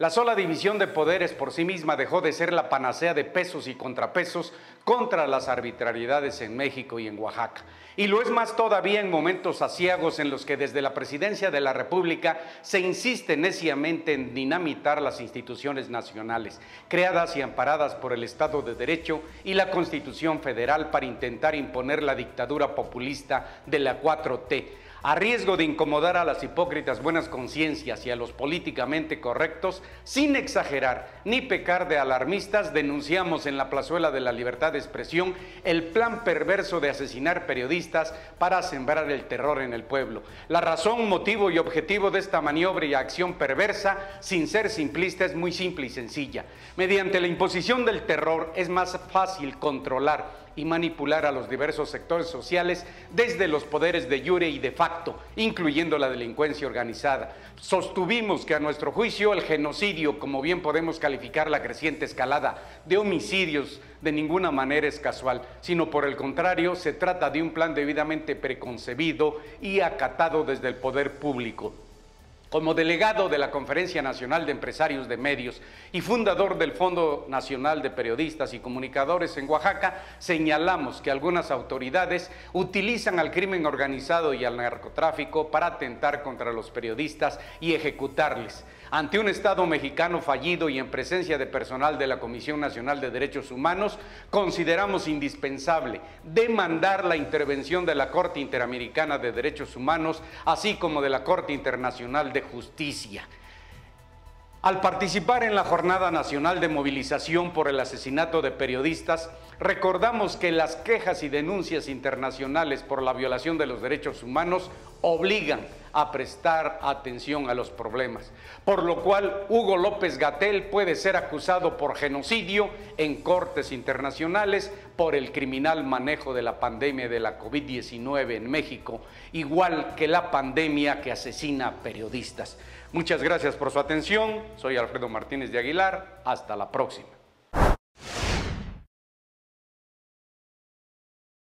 La sola división de poderes por sí misma dejó de ser la panacea de pesos y contrapesos contra las arbitrariedades en México y en Oaxaca. Y lo es más todavía en momentos aciagos en los que desde la Presidencia de la República se insiste neciamente en dinamitar las instituciones nacionales, creadas y amparadas por el Estado de Derecho y la Constitución Federal para intentar imponer la dictadura populista de la 4T. A riesgo de incomodar a las hipócritas buenas conciencias y a los políticamente correctos, sin exagerar ni pecar de alarmistas, denunciamos en la Plazuela de la Libertad de Expresión el plan perverso de asesinar periodistas para sembrar el terror en el pueblo. La razón, motivo y objetivo de esta maniobra y acción perversa, sin ser simplista, es muy simple y sencilla. Mediante la imposición del terror es más fácil controlar y manipular a los diversos sectores sociales desde los poderes de jure y de facto, incluyendo la delincuencia organizada. Sostuvimos que a nuestro juicio el genocidio, como bien podemos calificar la creciente escalada de homicidios, de ninguna manera es casual, sino por el contrario se trata de un plan debidamente preconcebido y acatado desde el poder público. Como delegado de la Conferencia Nacional de Empresarios de Medios y fundador del Fondo Nacional de Periodistas y Comunicadores en Oaxaca, señalamos que algunas autoridades utilizan al crimen organizado y al narcotráfico para atentar contra los periodistas y ejecutarles. Ante un Estado mexicano fallido y en presencia de personal de la Comisión Nacional de Derechos Humanos, consideramos indispensable demandar la intervención de la Corte Interamericana de Derechos Humanos, así como de la Corte Internacional de Justicia. Al participar en la Jornada Nacional de Movilización por el asesinato de periodistas, recordamos que las quejas y denuncias internacionales por la violación de los derechos humanos obligan a prestar atención a los problemas, por lo cual Hugo López-Gatell puede ser acusado por genocidio en cortes internacionales por el criminal manejo de la pandemia de la COVID-19 en México, igual que la pandemia que asesina a periodistas. Muchas gracias por su atención. Soy Alfredo Martínez de Aguilar. Hasta la próxima.